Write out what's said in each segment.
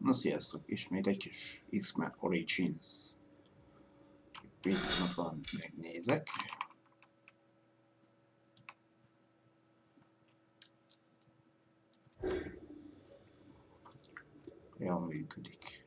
Na sziasztok, ismét egy kis X-Men Origins. Pillanat van, megnézek. Ja, működik.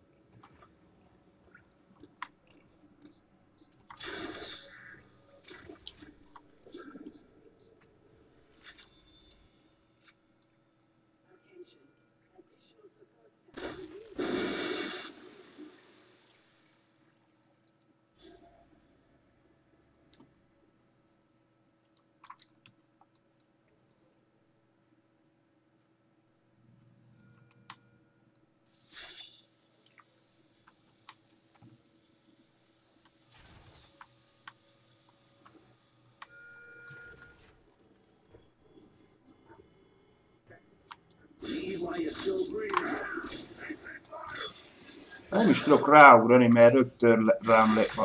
Nem is tudok ráugrani, mert rögtön rám le...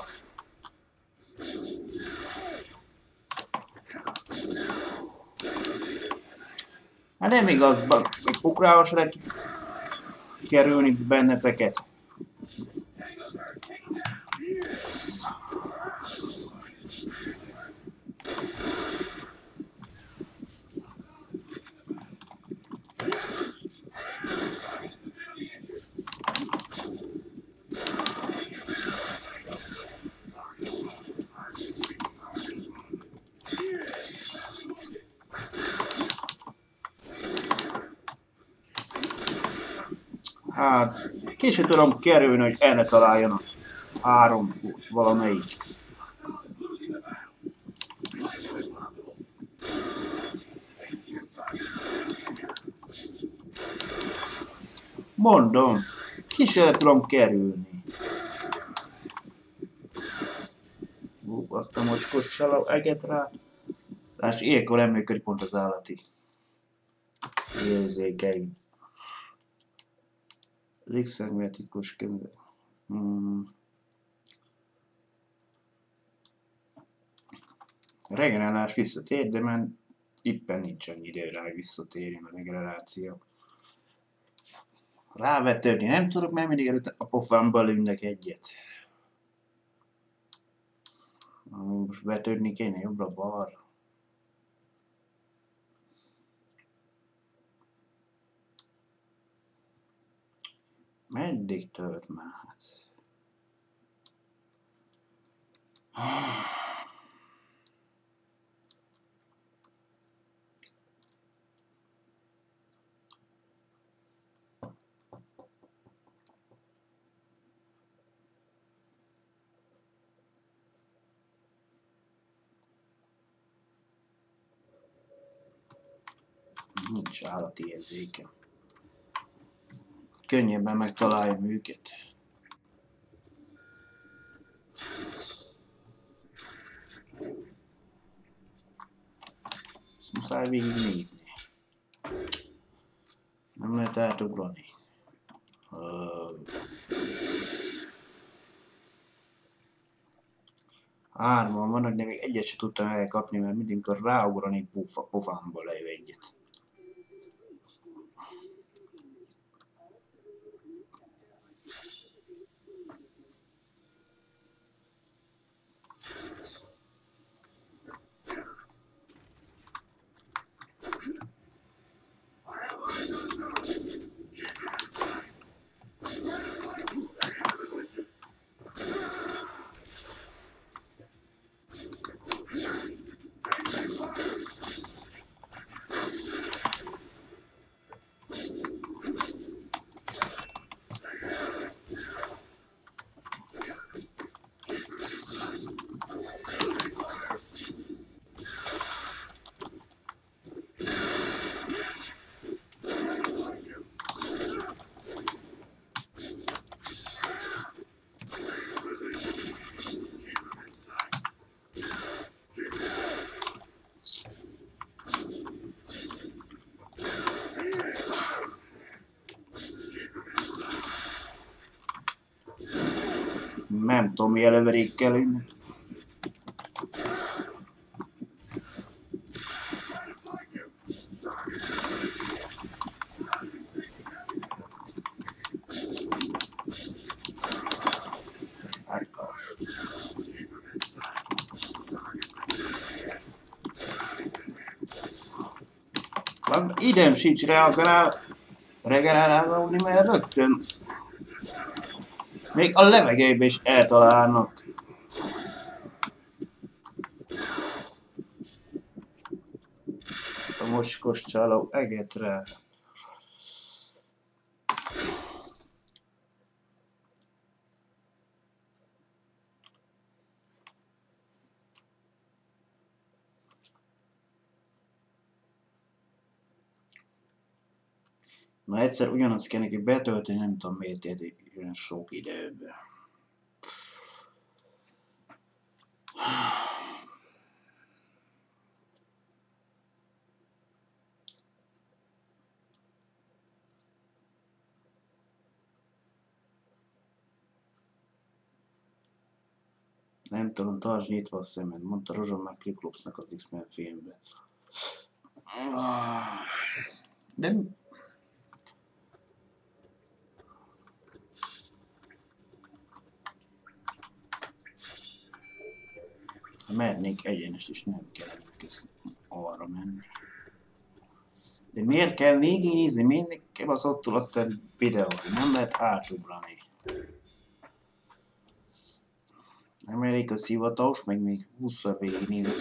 Hát nem igaz, még pokrába se lehet kerülni benneteket. Hát, később tudom kerülni, hogy erre találjon a három valamelyik. Mondom, később tudom kerülni. Azt a mocskos salav eget rá. Láss, ilyenkor nem működik pont az állati érzékeim. Az X-szegmény titkos könyve. Regenerálás visszatér, de már éppen nincs annyi idő rá, hogy visszatérjen a regeneráció. Rávetődni nem tudok, mert mindig előtt a pofámba lőnek egyet. Most vetődni kéne jobbra-balra. Meddig tölt már? Nincs állati érzékem. Könnyebben megtaláljam őket. Ezt muszáj végignézni. Nem lehet átugrani. Hárman vannak, de még egyet sem tudtam elkapni, mert mindig amikor ráugrani, pofámba lejő egyet. Nem tudom, mi eleverékkel ünni. időm sincs regenerálni, mert rögtön még a levegőben is eltalálnak. Ezt a mocskos csaló egetre. Na egyszer ugyanazt kell neki betölteni, nem tudom miért érti olyan sok időben. Nem tudom, tartsd nyitva a szemed, mondta Rozsomák Kriklopsnak az X-Men filmben. De... Ha mernék egyenest is, nem kell arra menni. De miért kell végignézni? Miért kell az ottól aztán videót? Nem lehet átugrani. Nem elég a szivatós, meg még 20-szor végignézek.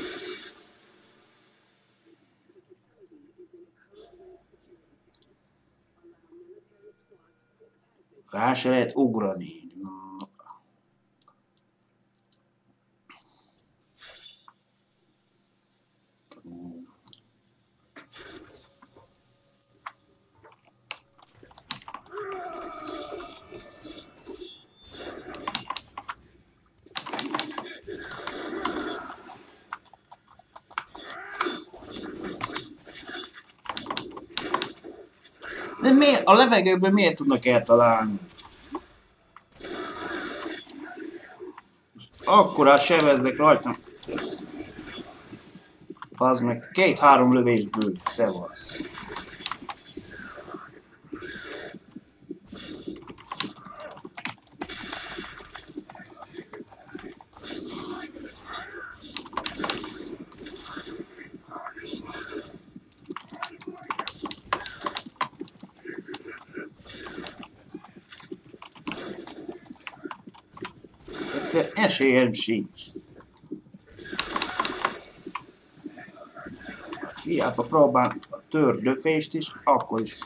Rá se lehet ugrani. De miért? A levegőben miért tudnak eltalálni? Akkorát sebeznek rajtam. Az meg 2-3 lövésből. Szevasz. Egyszer esélyem sincs. Hiába próbál a tördöfést is, akkor is.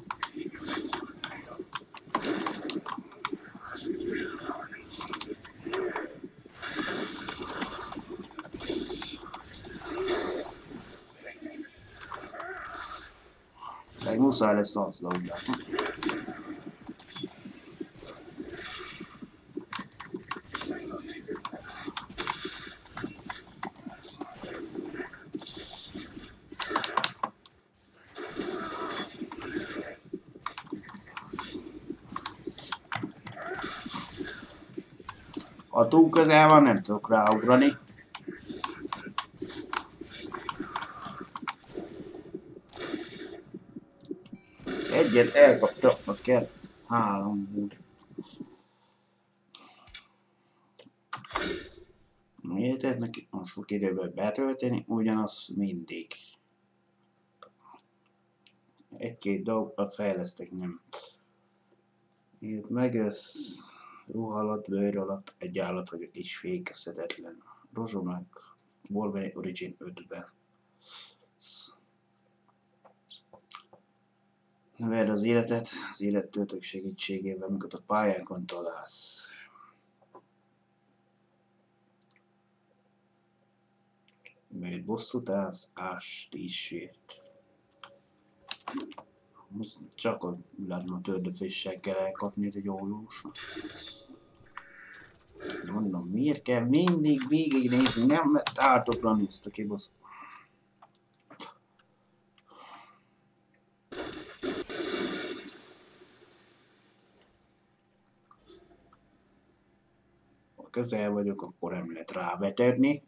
Meg muszáj lesz azzal, ugye. Ha túl közel van, nem tudok ráugrani. Egyet elkaptak kell. 3. Miért neki most fog időben betölteni? Ugyanaz mindig. 1-2 dolgokra fejlesztek, nem. Itt meg ez ruha alatt, bőr alatt egy állat vagyok és fékezhetetlen. Rozsomák Wolverine Origin 5-ben. Növeld az életet, az élettöltők segítségével, amikor a pályákon találsz. Mert bosszút állsz, ást isért. Csak a látom tördöféssel kell elkapni egy ójósra. Mondom, miért kell mindig végignézni, nem lehet átugrani ezt a kibaszt. Ha közel vagyok, akkor nem lehet ráveterni.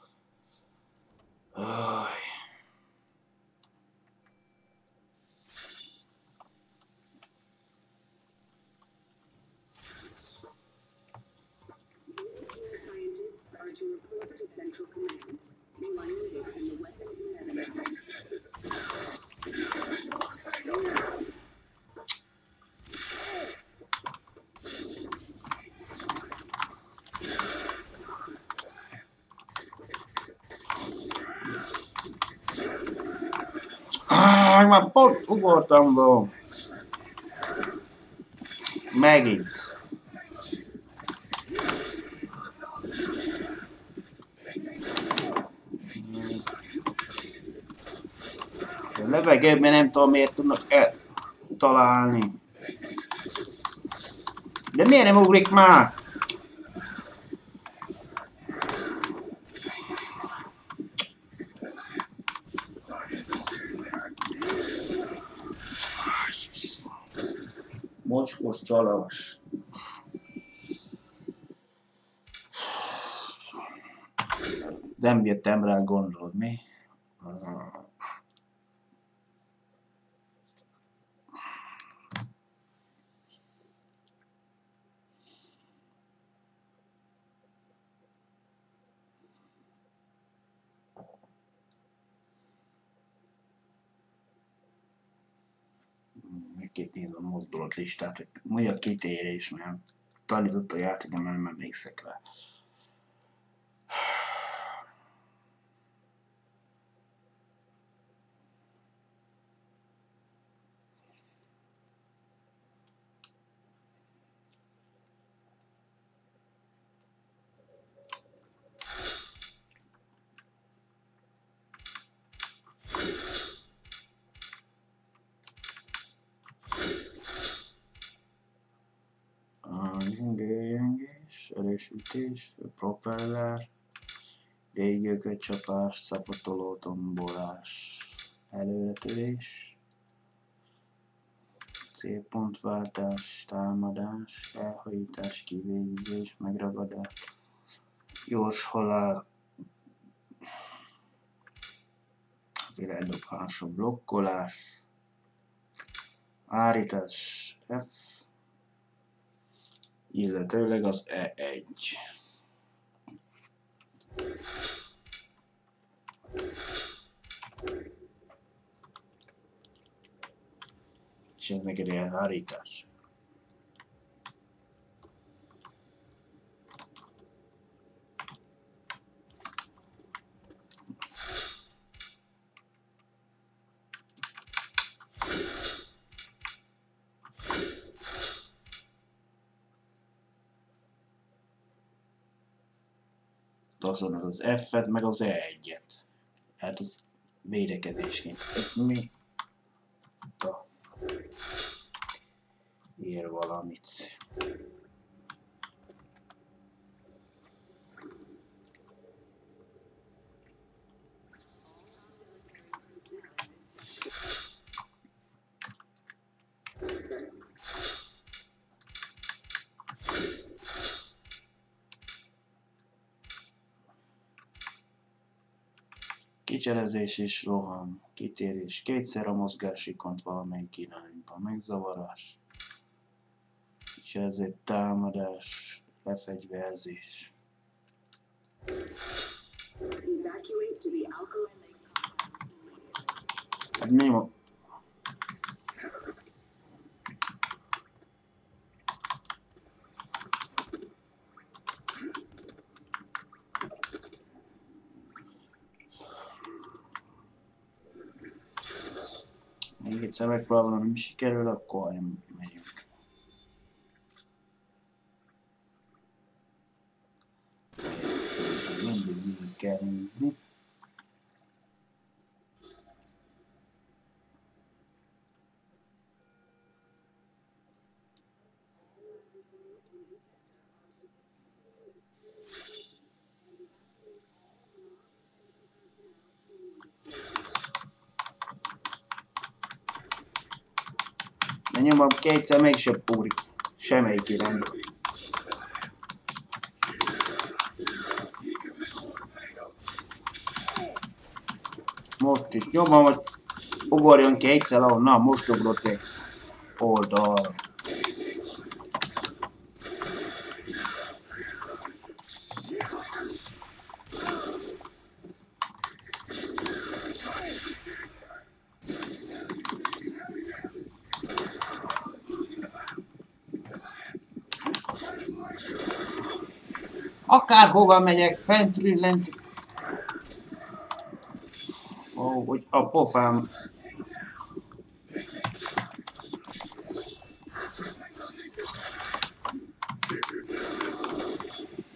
To report to Central Command. You are needed in the weapon in evidence. meg már pont ugortam be. Megint. Levegőbb, mert nem tudom miért tudnak találni. De miért nem ugrik már? Mocskos csalás. Nem jöttem rá gondolni. Megképp nézem a mozdulatlistát, hogy mi a kitérés, mert tanított a játék, de nem emlékszek rá. Gyengés, erősítés, propeller, légőkötcsapás, szavatoló tombolás, előretörés, célpontváltás, támadás, elhajítás, kivégzés, megragadás, gyors halál, virágdobás, blokkolás, állítás F, illetőleg az E1. És ez neked ilyen állítás. Azonnal az F-et, meg az E1-et. Hát az védekezésként. Ez mi? Ér valamit. Kicselezés és roham, kitérés, kétszer a mozgásikont valamelyik irányba, megzavarás, kicselezés, támadás, lefegyverzés. Nem. Még egyszer megpróbálom, nem sikerül, akkor nem megyünk. Mindig végig kell nézni. De nyomom kétszer mégsem ugrik semmelyik irányba. Most is nyomom, hogy ugorjon kétszer, ahol na, most ugrott egy oldal. Akárhova megyek, fentről, lent. Ó, hogy a pofám.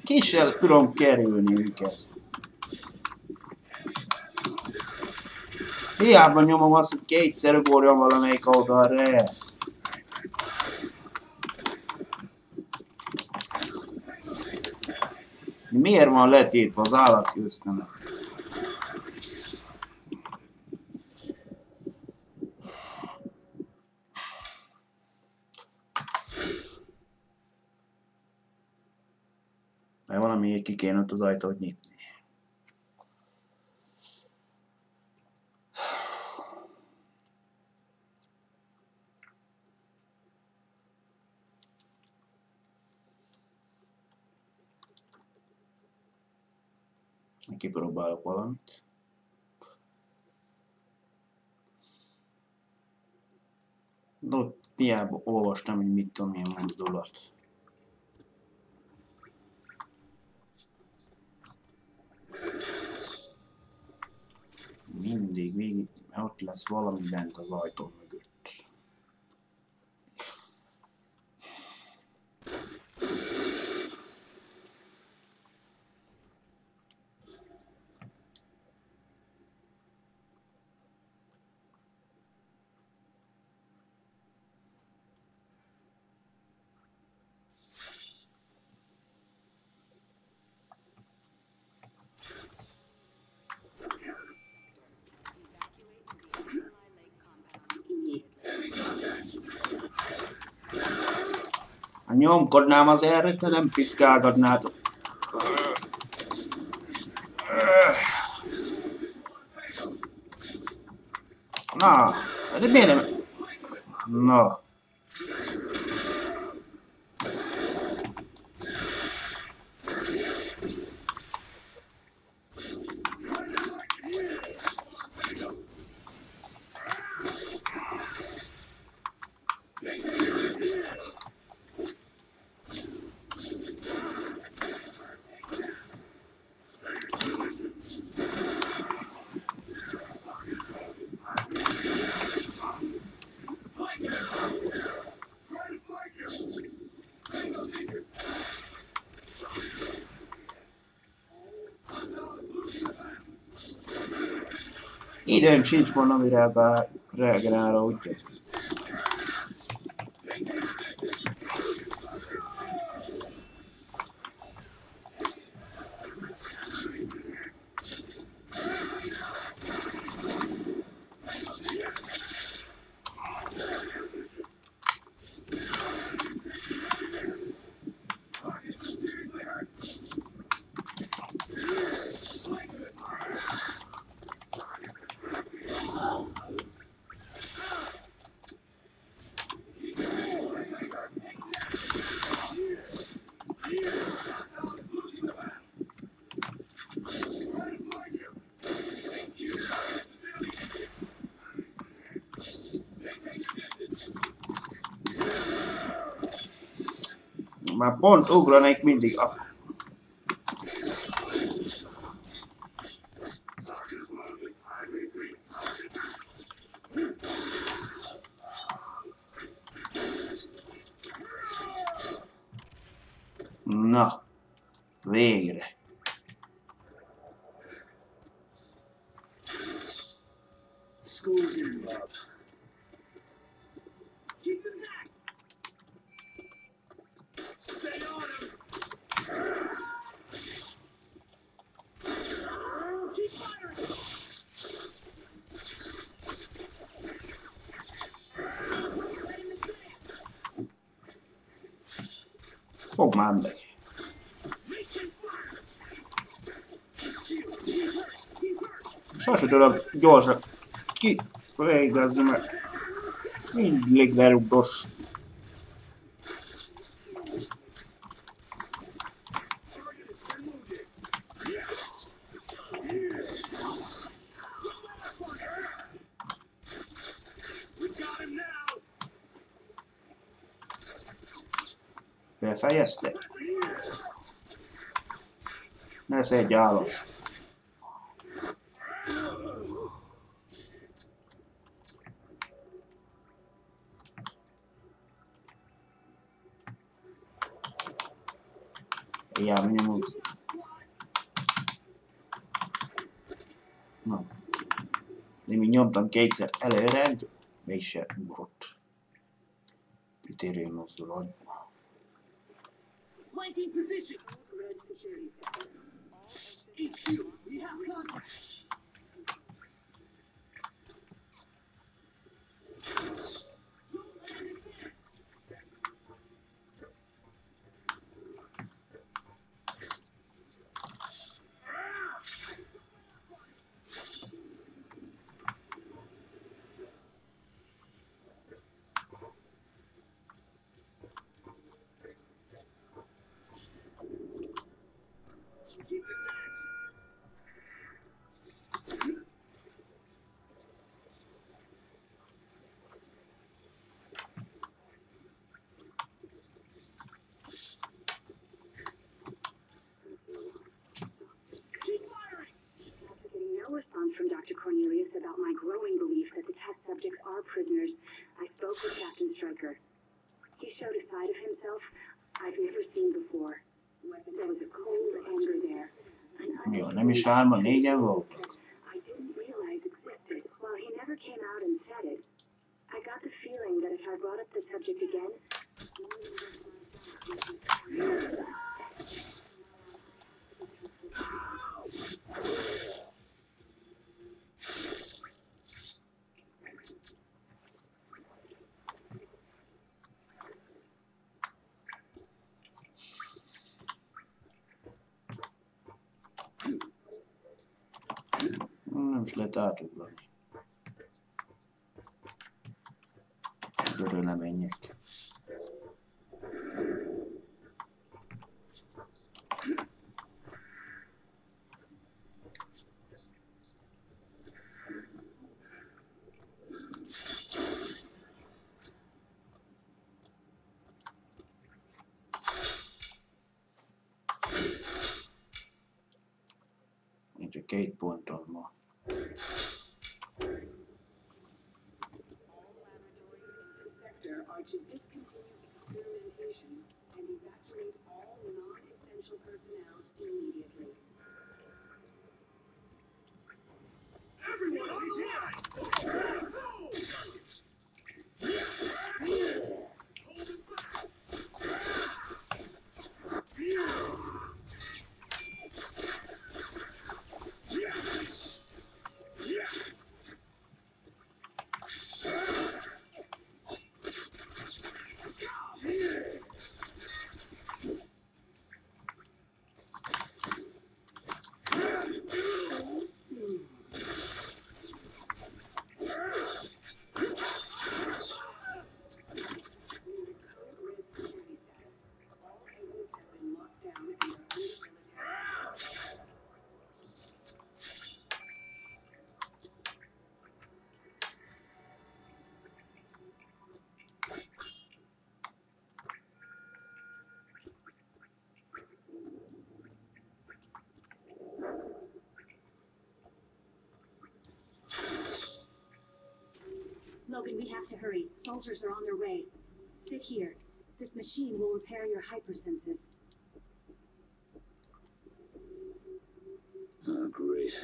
Késsel tudom kerülni őket. Hiába nyomom azt, hogy kétszer ugorjon valamelyik oldalra. Miért van letétve az állatkösznemet? Mert valamiért ki kéne ott az ajtót nyitni. Kipróbálok valamit. De ott hiába olvastam, hogy mit tudom, milyen mondulat. Mindig végig, mert ott lesz valami bent az ajtó mögött. Ha nyomkodnám az erre, te nem piszkálgatnátok. Na, de miért nem? Na. Időm sincs volna, mire reagálra, úgyhogy. Már pont ugranék mindig akkor. Na, végre. Fog már meg. Sose tudom gyorsan végezni, mert mindig lerugdos. Befejezte? Ez egy állos. Ja, minimum. Na. Én még nyomtam kétszer előre, mégse ugrott. Kitérő mozdulatba. Flanking position. Red security status. HQ, we have contact. From Dr. Cornelius about my growing belief that the test subjects are prisoners, I spoke with Captain Stryker. He showed a side of himself I've never seen before. There was a cold anger there. Jó, nem is hárman, négyen voltak. I didn't realize existed. While he never came out and said it, I got the feeling that if I brought up the subject again, Nem is lehet átugrani. Örül ne menjek. Én csak 2 ponton ma. Are to discontinue experimentation and evacuate all non-essential personnel immediately. Everyone on his side! Hold it back! Logan, we have to hurry. Soldiers are on their way. Sit here. This machine will repair your hypersenses. Oh, great.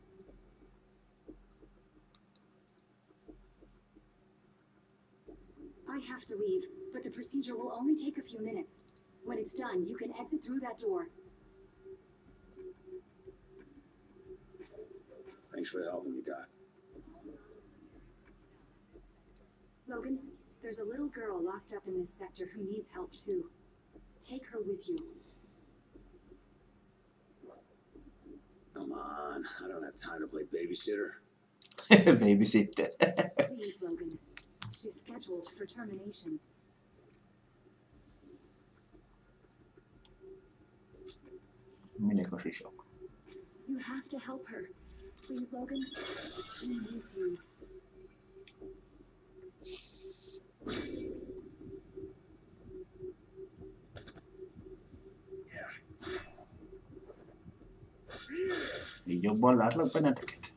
I have to leave, but the procedure will only take a few minutes. When it's done, you can exit through that door. Thanks for helping me, Doc. Logan, there's a little girl locked up in this sector who needs help too. Take her with you. Come on, I don't have time to play babysitter. Babysitter. Please, Logan. She's scheduled for termination. Minek a sisok? You have to help her. Please, Logan. She needs you. Így jobban látlak benneteket?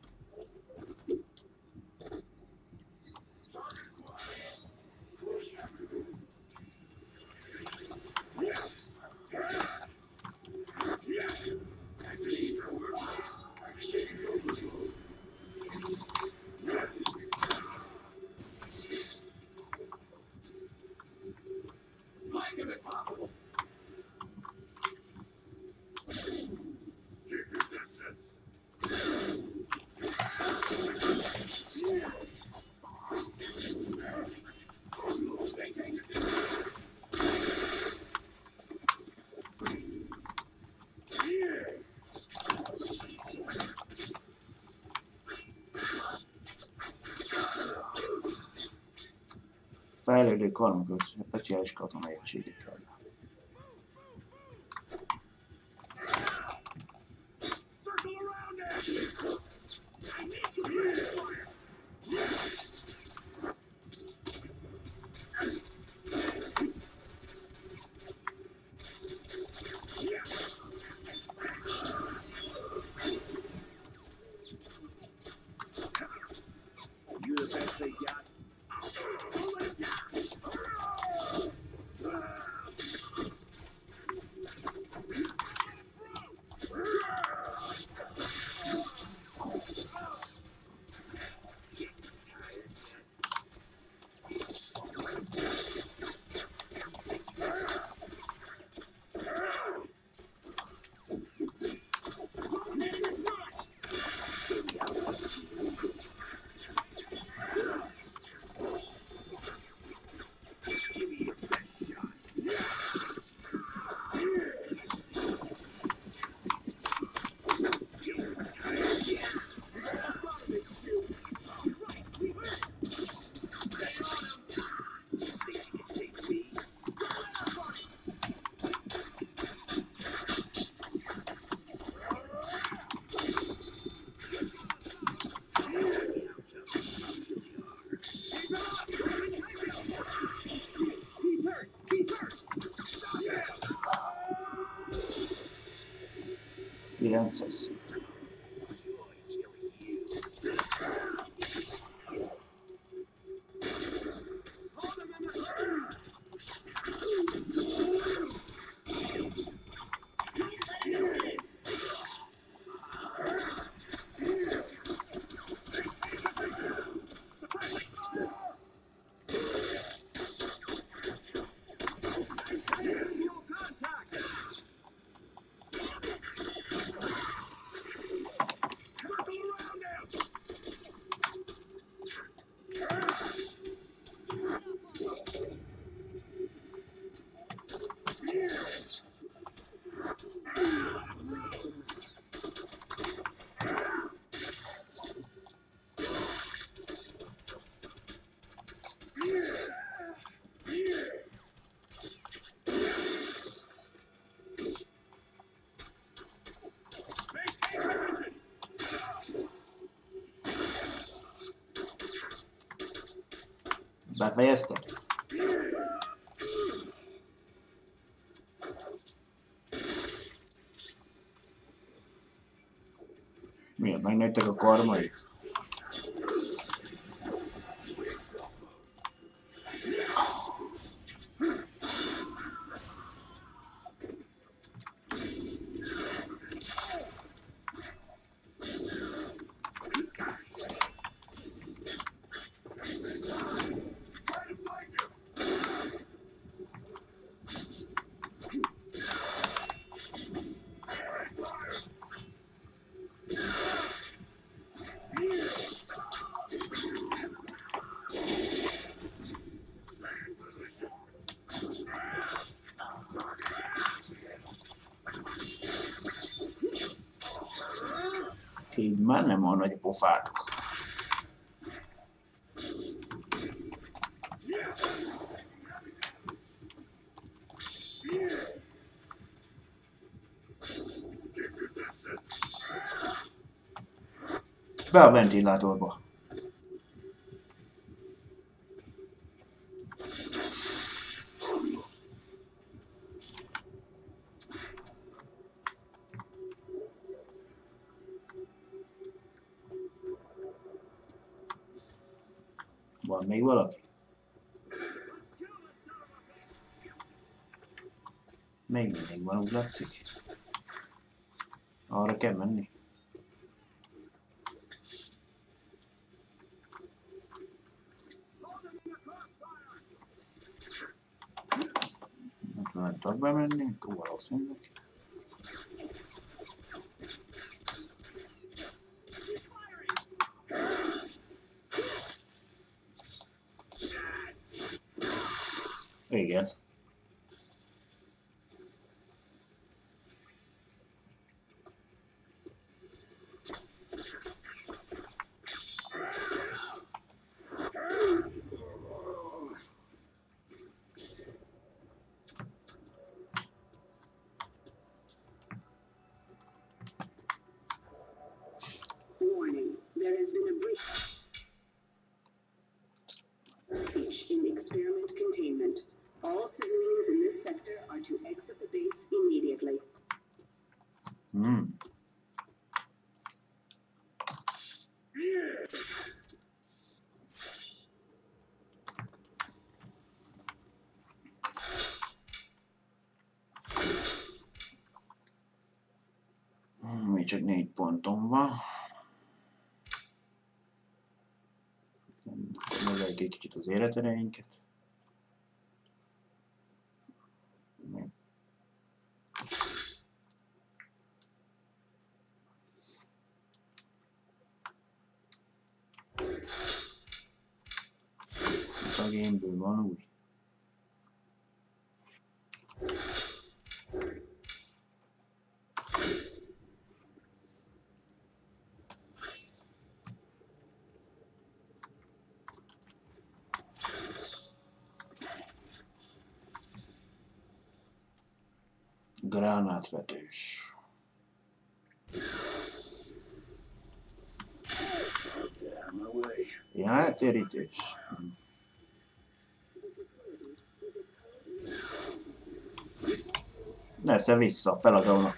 Fejlődő karmköz, speciális katonai egységekkel. Circle around it! I need to break fire! You the best they got? Don't let it down! Give me your best shot. He's hurt! He's hurt! Stop it! 900 szint. Hold him in the corner! Visual contact! Circle around him! Maintain position! Befejezte? Miért megnőttek a karmai? Try to find him! Így már nem van nagy pofátok. Be a ventilátorba. Van még valaki? Még mindig van, úgy látszik. Arra kell menni. Nem tudok bemenni, akkor valószínűleg. Igen. Még csak 4 pontom van. Növeljük egy kicsit az életereinket. A gameből van új. Gránátvetős. Ja, térítés. Nesze vissza, feladónak.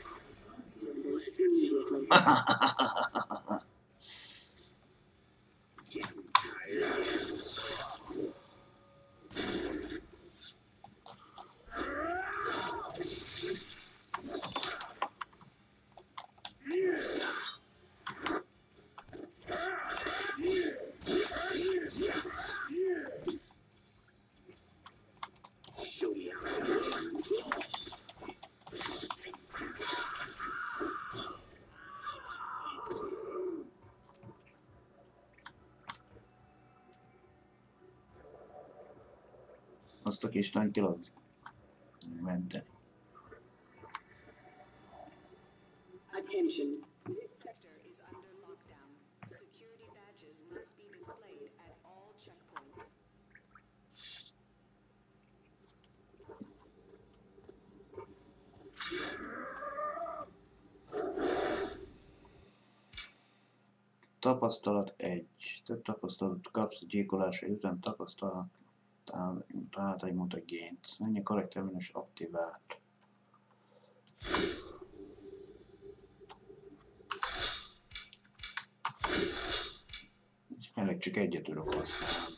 Azt a kis tankilat menteni. Attention. This sector is under lockdown. Security badges must be displayed at all checkpoints. Tapasztalat 1. Több tapasztalatot kapsz a gyilkolásra után tapasztalat talált egy mutagént. Ennyi karaktermenus aktivált. Jelenleg csak egyet tudok használni.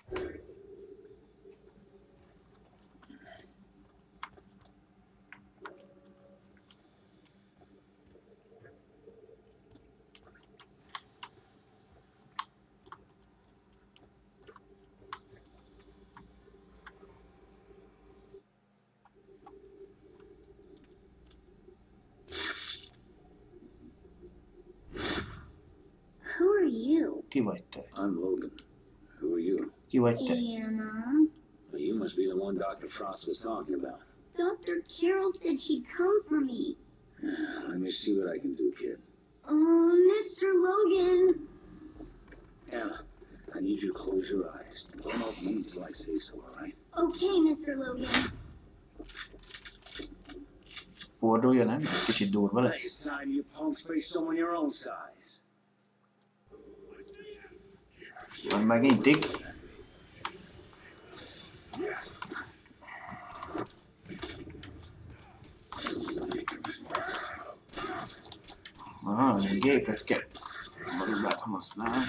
Who are you? Ki vagy te? I'm Logan. Who are you? Ki vagy te? Anna. Well, you must be the one Dr. Frost was talking about. Dr. Carroll said she'd come for me. Let me see what I can do, kid. Mr. Logan. Anna, I need you to close your eyes. Don't open them until I say so, all right? Okay, Mr. Logan. Fordulja, nem? Egy kicsit durva Hey, it's lesz. time you punks face someone your own size. Majd megint tik. Gépet kell. Marulát használ.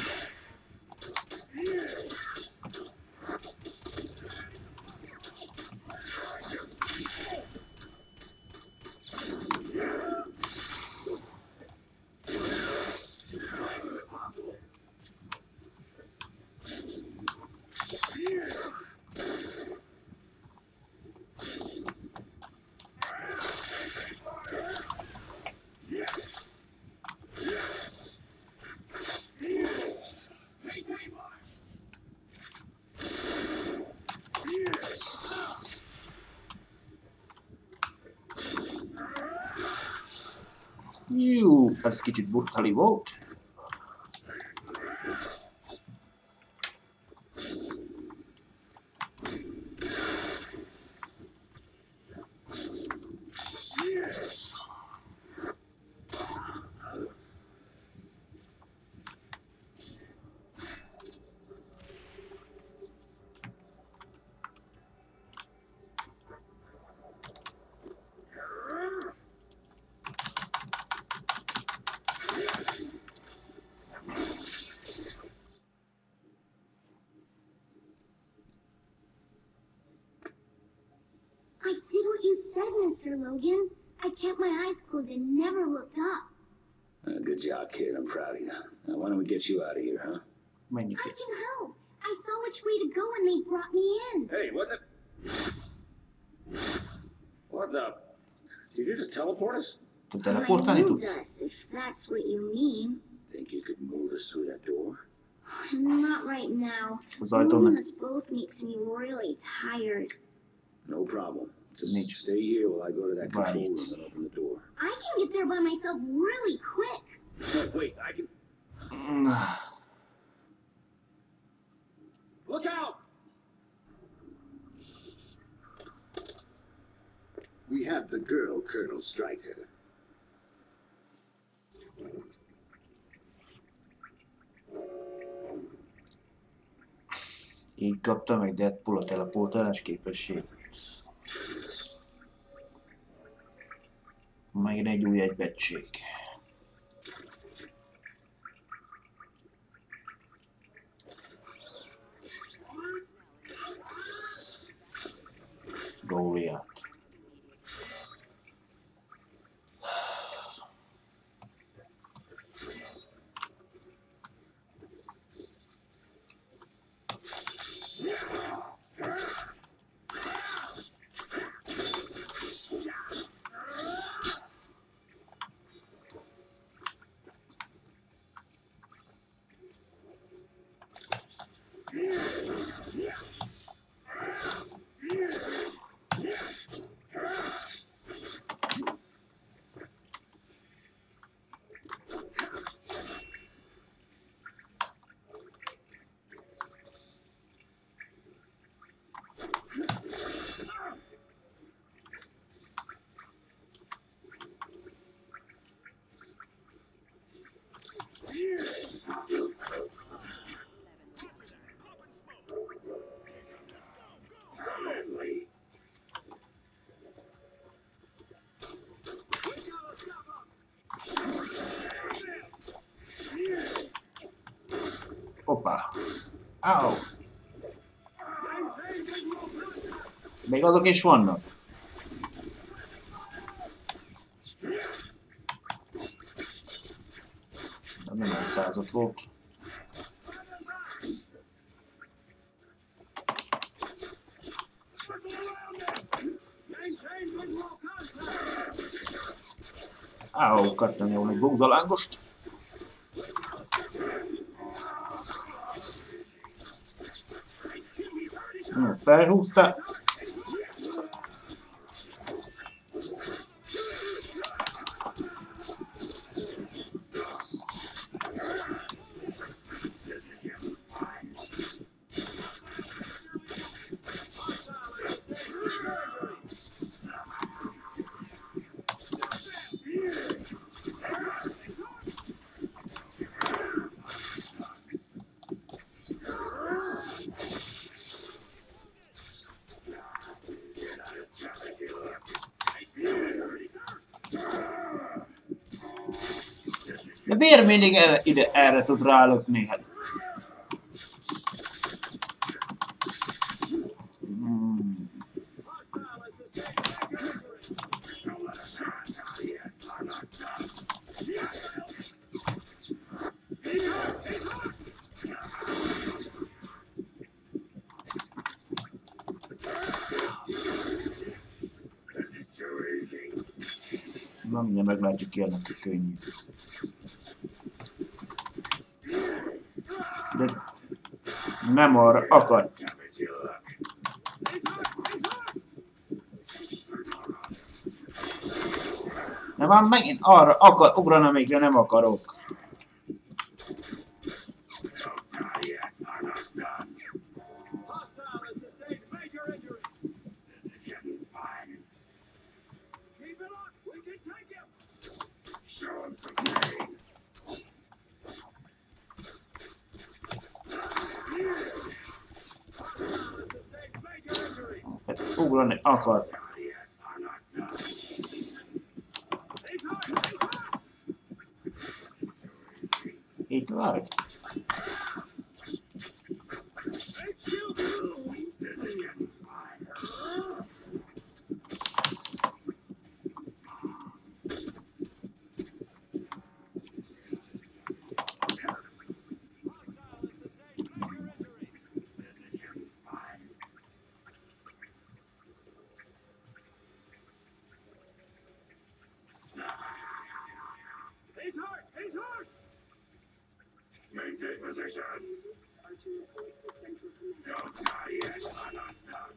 Jú, ez kicsit brutali volt. Mr. Logan. I kept my eyes closed and never looked up. Good job, kid. I'm proud of you. Now, why don't we get you out of here, huh? I can help. I saw which way to go and they brought me in. Hey, what the? What the? Did you just teleport us? Teleportálni I moved tudsz? us, if that's what you mean. Think you could move us through that door? Not right now. Az ajtón Moving nem. us both makes me really tired. No problem. Just Nincs. stay here while I go to that control Right. room and open the door. I can get there by myself really quick. No, wait, I can. Look out! We have the girl, Colonel Stryker. Így kapta meg Deadpool a teleportálás képességet. Megint egy új egybetség. Góliát. Hoppá! Áó! Még azok is vannak? Nem 900 volt. Áó, kaptam jól egy búzalángost. Felhúzta. De miért mindig erre tud rálökni? Hát. Na, mindjárt meglátjuk ki ennek a könnyű. De nem arra akar. De már megint arra akar ugrani, amikre nem akarok. Ugrani akar. Itt vagy? take position. Scientists are to report to Central Command. Don't die yet, I'm not done.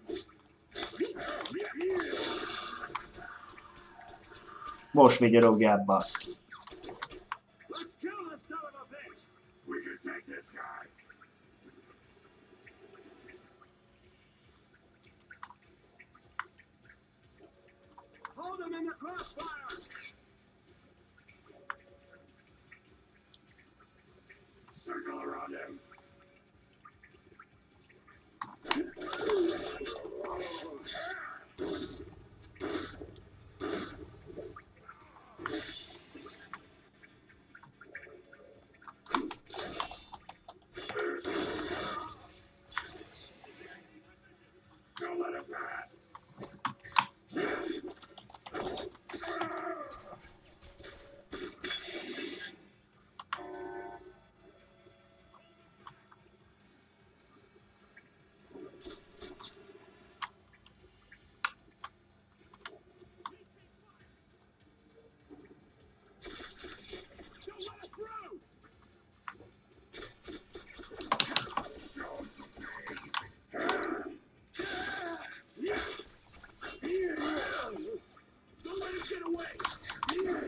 Most vigyorogják, baszki. Let's kill this son of a bitch. We can take this guy. Hold him in the crossfire. Circle around him. Don't let him pass. Don't let him through. Don't let him get away.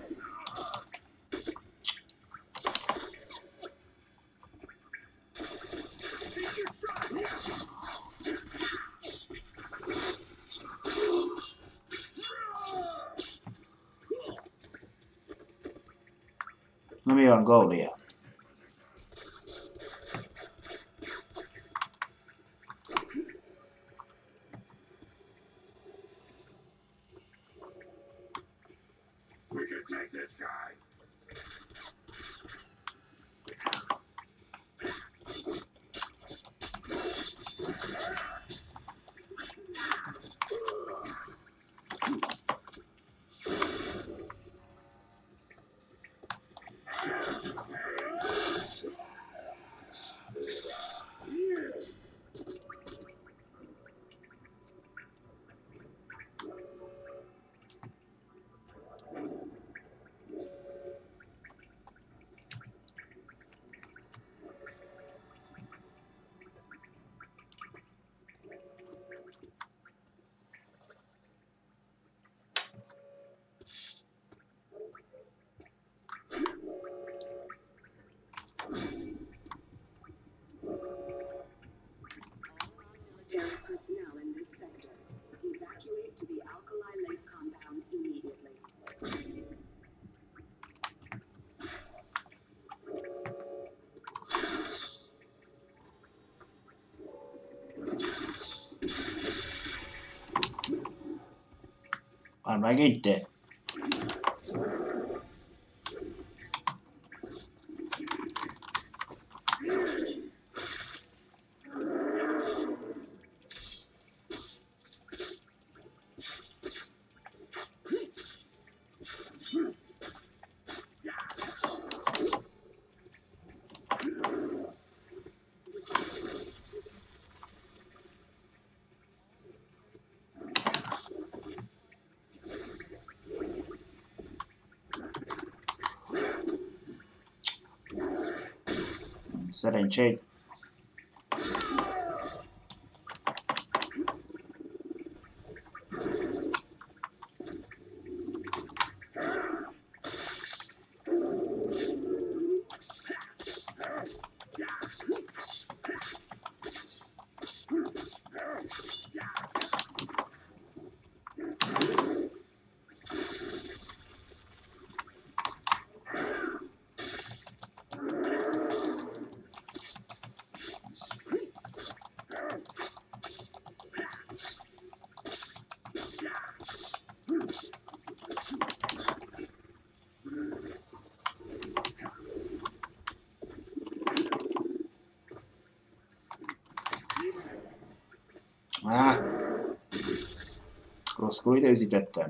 Take your shot. Na mi van, Gaulia? We can take this guy. Military personnel in this sector. Evacuate to the Alkali Lake compound immediately. Már megint te? Szerencséd. Rosszul időzítettem.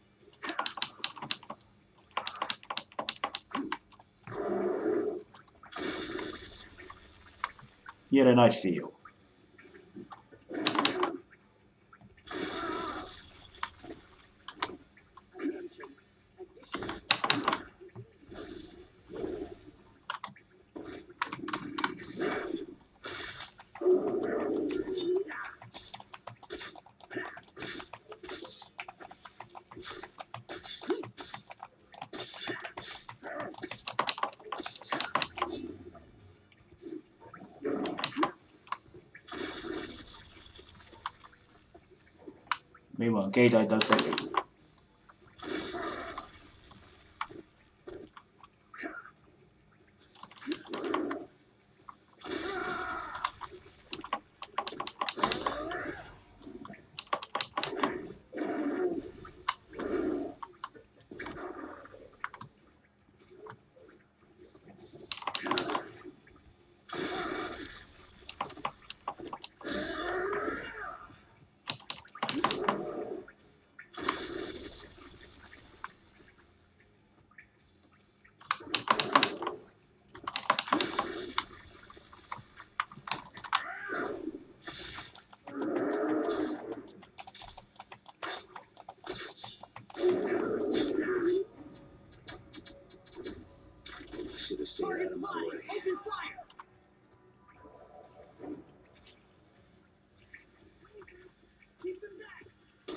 Gyere, nagyfiú! Mi van? Két ajtó szegény. Should have stayed out of my way. Open fire! Keep them back!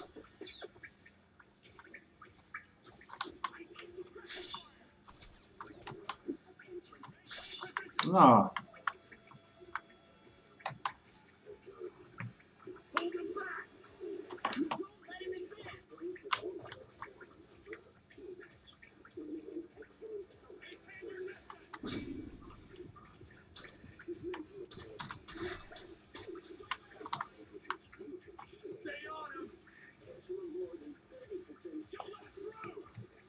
Na, Hold them back! Don't let him advance! Stay on him! Don't let him through!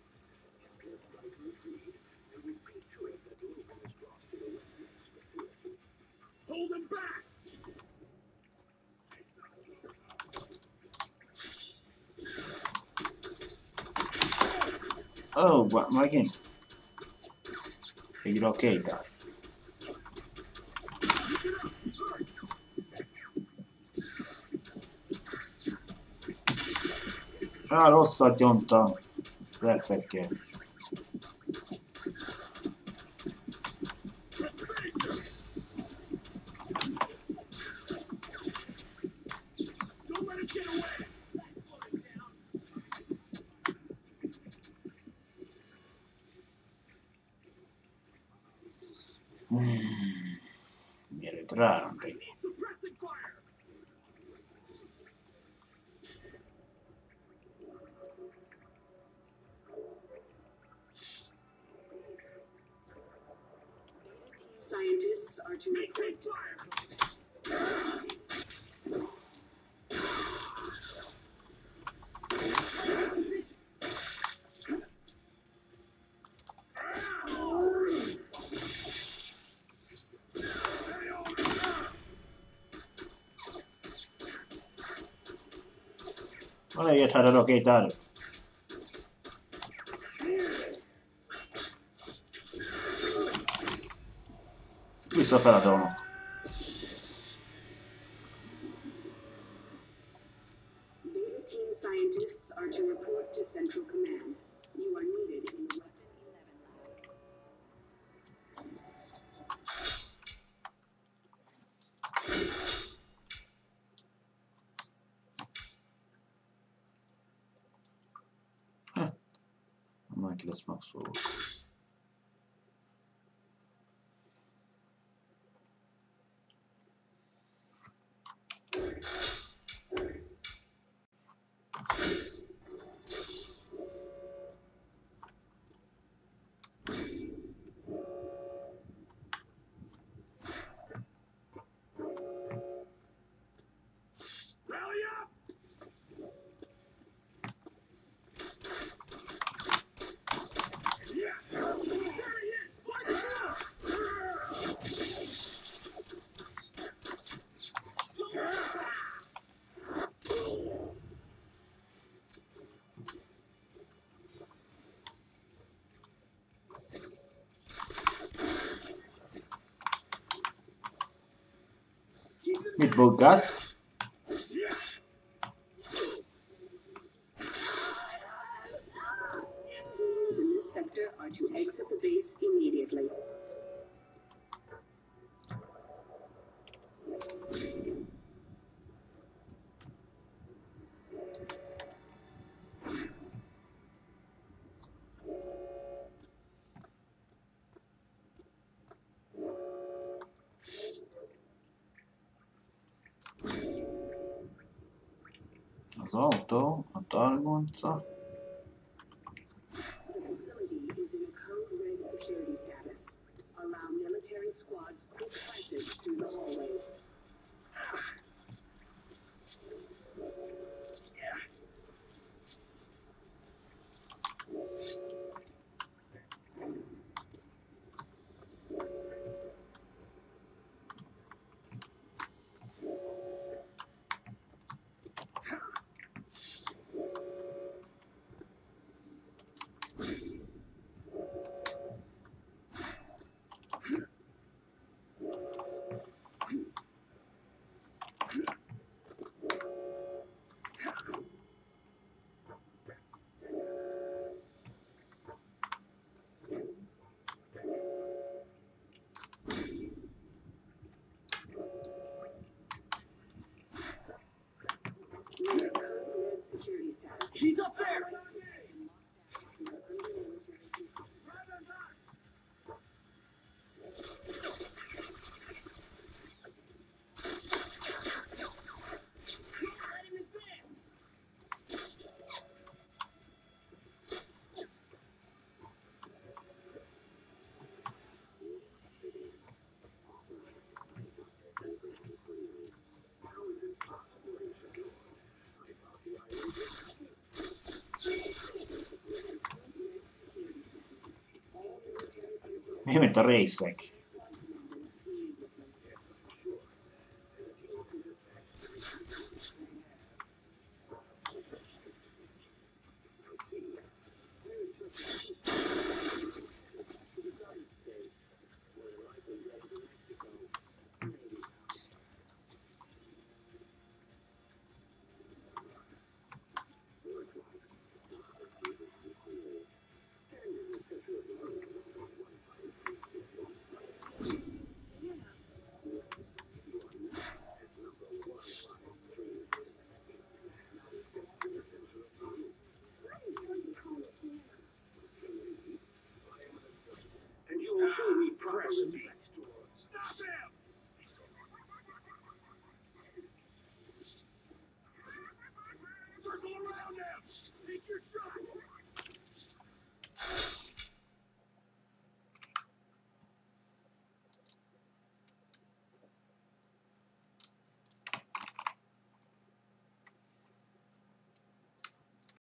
Hold him back! oh, megint. Egy rakétás. Rosszat nyomtam. Refekkel. Don't let him get away! Slow him down! Mielőtt ráramlik. Suppressing fire! Scientists are to Maintain report fire! Van egyet hát a rakétára. Visszafeladolnak. Beta team scientists are to report to Central Command. You are needed in the Weapon 11 lab. Neki lesz megszóló. Rally up! Yeah! There he is! Fight him! Keep them Mit boggász? Yeah! Civilians in this sector are to exit the base immediately. Az autó, a targonca. The facility is in a code red security status. Allow military squads quick passage through the hallways. Security status. He's up there! Mi mint a részek?